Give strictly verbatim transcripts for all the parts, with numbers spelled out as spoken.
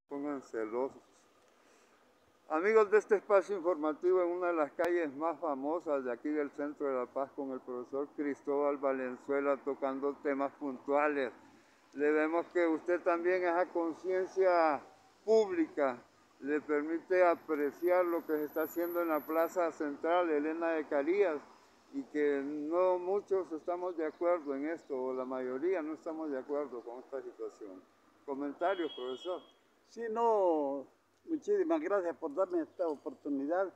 Pongan celosos. Amigos de este espacio informativo, en una de las calles más famosas de aquí del centro de La Paz, con el profesor Cristóbal Valenzuela tocando temas puntuales. Le vemos que usted también, esa conciencia pública le permite apreciar lo que se está haciendo en la Plaza Central Elena de Carías, y que no muchos estamos de acuerdo en esto, o la mayoría no estamos de acuerdo con esta situación. Comentarios, profesor. Sí, no, muchísimas gracias por darme esta oportunidad.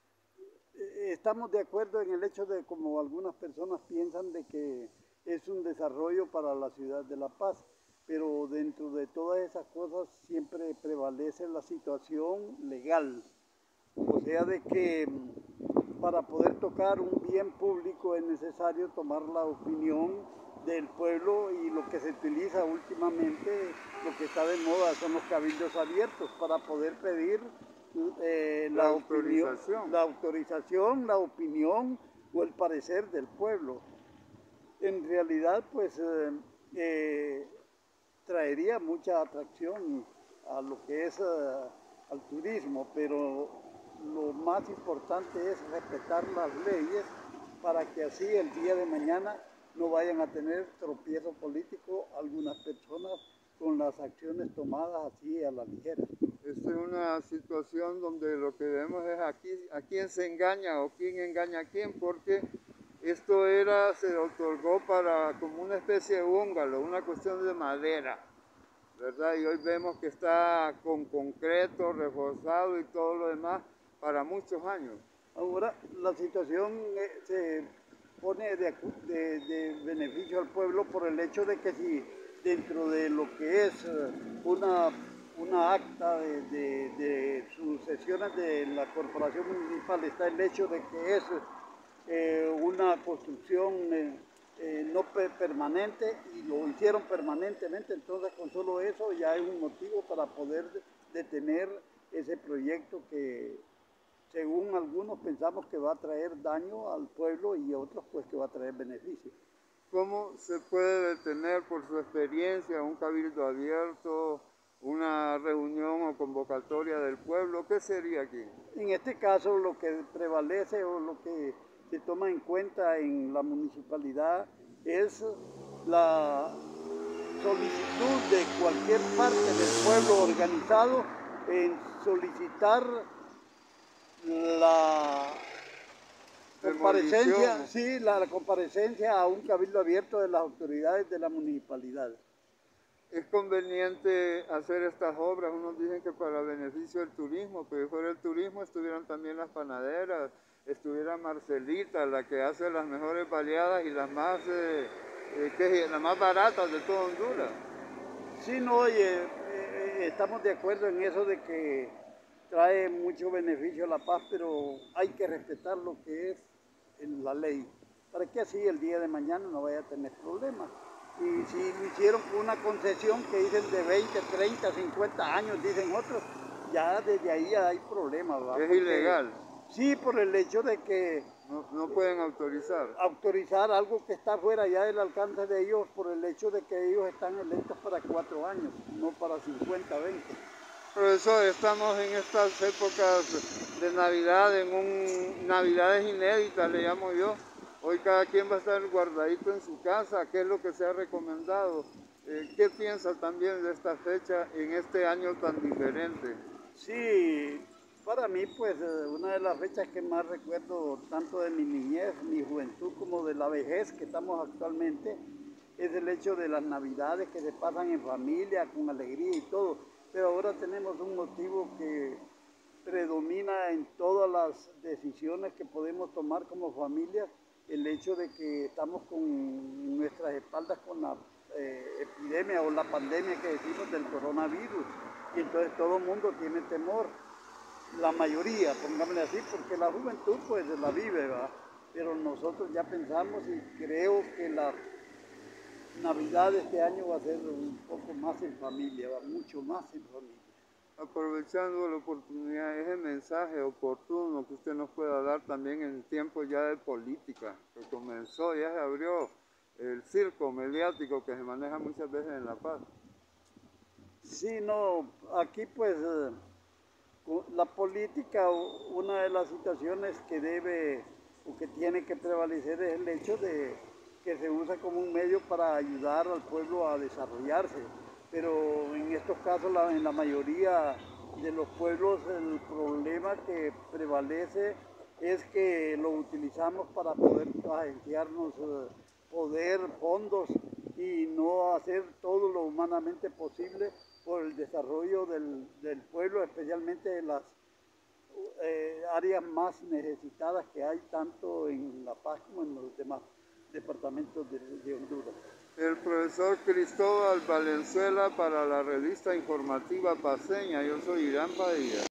Estamos de acuerdo en el hecho de, como algunas personas piensan, de que es un desarrollo para la ciudad de La Paz, pero dentro de todas esas cosas siempre prevalece la situación legal. O sea, de que para poder tocar un bien público es necesario tomar la opinión del pueblo, y lo que se utiliza últimamente, lo que está de moda, son los cabildos abiertos para poder pedir eh, la, la, autorización. Opinión, la autorización, la opinión o el parecer del pueblo. En realidad, pues eh, eh, traería mucha atracción a lo que es uh, al turismo, pero lo más importante es respetar las leyes para que así el día de mañana no vayan a tener tropiezo político algunas personas con las acciones tomadas así a la ligera. Esta es una situación donde lo que vemos es aquí, a quién se engaña o quién engaña a quién, porque esto era, se otorgó para como una especie de búngalo, una cuestión de madera, ¿verdad? Y hoy vemos que está con concreto, reforzado y todo lo demás para muchos años. Ahora la situación eh, se pone de, de, de beneficio al pueblo por el hecho de que si dentro de lo que es una, una acta de, de, de sucesiones de la corporación municipal está el hecho de que es eh, una construcción eh, eh, no permanente, y lo hicieron permanentemente, entonces con solo eso ya es un motivo para poder detener ese proyecto que, según algunos, pensamos que va a traer daño al pueblo, y otros pues que va a traer beneficio. ¿Cómo se puede detener, por su experiencia, un cabildo abierto, una reunión o convocatoria del pueblo? ¿Qué sería aquí? En este caso, lo que prevalece o lo que se toma en cuenta en la municipalidad es la solicitud de cualquier parte del pueblo organizado en solicitar la comparecencia, sí, la, la comparecencia a un cabildo abierto de las autoridades de la municipalidad. Es conveniente hacer estas obras, unos dicen que para beneficio del turismo, pero fuera el turismo estuvieran también las panaderas, estuviera Marcelita, la que hace las mejores baleadas y las más, eh, eh, que, las más baratas de todo Honduras. Sí, no, oye, eh, estamos de acuerdo en eso de que trae mucho beneficio a La Paz, pero hay que respetar lo que es en la ley, para que así el día de mañana no vaya a tener problemas. Y si lo hicieron con una concesión que dicen de veinte, treinta, cincuenta años, dicen otros, ya desde ahí ya hay problemas, ¿va? Es Porque, ilegal. sí, por el hecho de que no, no pueden autorizar. autorizar algo que está fuera ya del alcance de ellos, por el hecho de que ellos están electos para cuatro años, no para cincuenta, veinte. Profesor, estamos en estas épocas de Navidad, en un Navidades inéditas, le llamo yo. Hoy cada quien va a estar guardadito en su casa. ¿Qué es lo que se ha recomendado? Eh, ¿Qué piensa también de esta fecha en este año tan diferente? Sí, para mí pues una de las fechas que más recuerdo, tanto de mi niñez, mi juventud, como de la vejez que estamos actualmente, es el hecho de las Navidades que se pasan en familia, con alegría y todo. Pero ahora tenemos un motivo que predomina en todas las decisiones que podemos tomar como familia, el hecho de que estamos con nuestras espaldas con la eh, epidemia o la pandemia que decimos del coronavirus, y entonces todo el mundo tiene temor, la mayoría, pongámosle así, porque la juventud pues la vive, ¿va? Pero nosotros ya pensamos, y creo que la Navidad de este año va a ser un poco más en familia, ¿va? Mucho más en familia. Aprovechando la oportunidad, ese mensaje oportuno que usted nos pueda dar también en tiempos ya de política, que comenzó, ya se abrió el circo mediático que se maneja muchas veces en La Paz. Sí, no, aquí pues eh, la política, una de las situaciones que debe o que tiene que prevalecer es el hecho de que se usa como un medio para ayudar al pueblo a desarrollarse. Pero en estos casos, la, en la mayoría de los pueblos, el problema que prevalece es que lo utilizamos para poder agenciarnos eh, poder, fondos y no hacer todo lo humanamente posible por el desarrollo del, del pueblo, especialmente de las eh, áreas más necesitadas que hay tanto en La Paz como en los demás departamentos de, de Honduras. El profesor Cristóbal Valenzuela para la revista informativa paceña. Yo soy Irán Padilla.